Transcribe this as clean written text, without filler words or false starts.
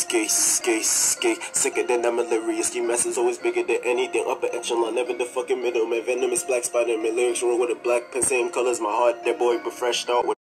skate. Sicker than I'm hilarious. Ski masses always bigger than anything. Upper echelon, never the fucking middle. Man, venomous black spider. Man, lyrics roll with a black pen, same colors. My heart, that boy, but fresh out with